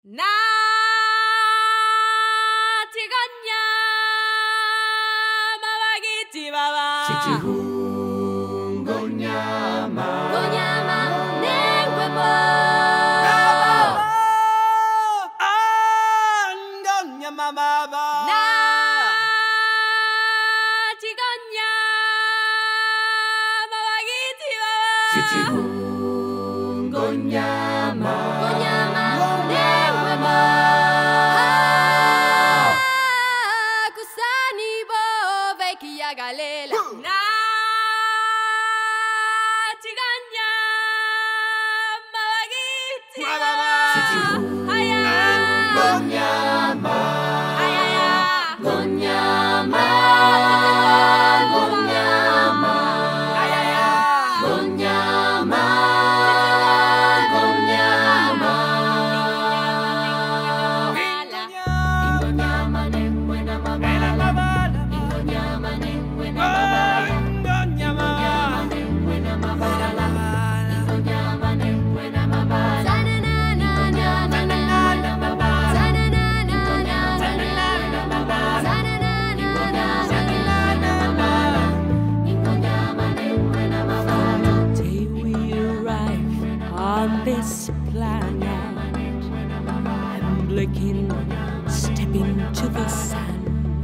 This planet, I'm looking, stepping to the sun.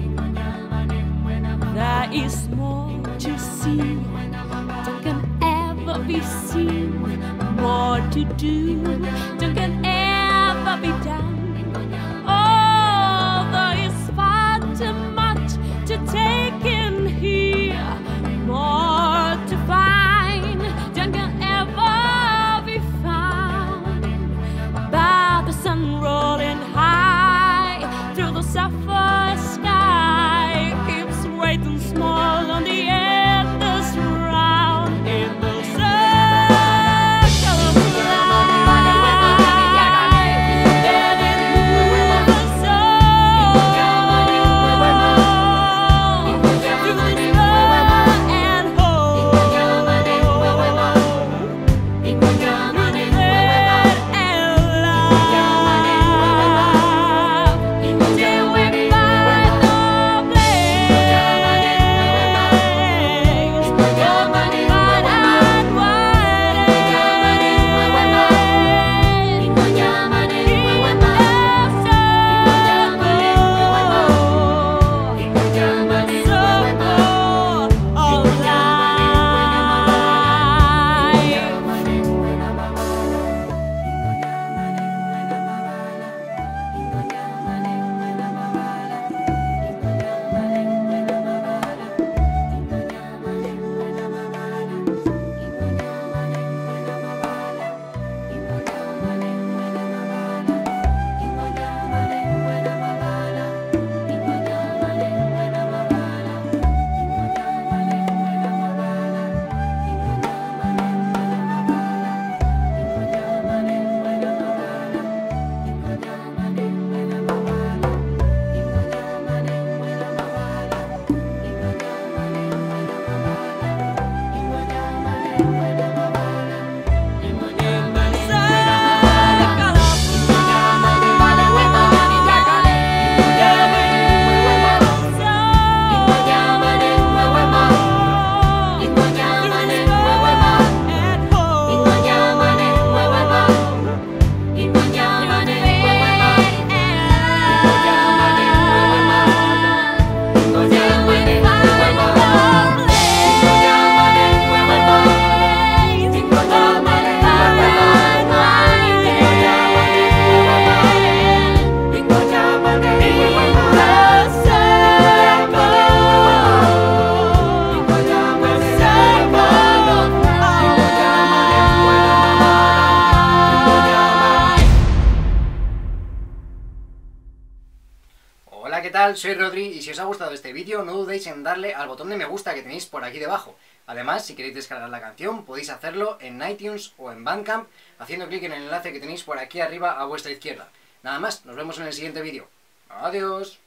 There is more to see than can ever be seen, more to do than can ever be done. Oh, there is far too much to take in here, more to find than can ever be found. By the sun rolling high through the sapphire sky, keeps waiting small on the endless round in the circle of life. And it moves us all through this love and hope, through death and love, till we find the place of unfind and waiting in the Hola, ¿qué tal? Soy Rodri y si os ha gustado este vídeo no dudéis en darle al botón de me gusta que tenéis por aquí debajo. Además, si queréis descargar la canción podéis hacerlo en iTunes o en Bandcamp haciendo clic en el enlace que tenéis por aquí arriba a vuestra izquierda. Nada más, nos vemos en el siguiente vídeo. ¡Adiós!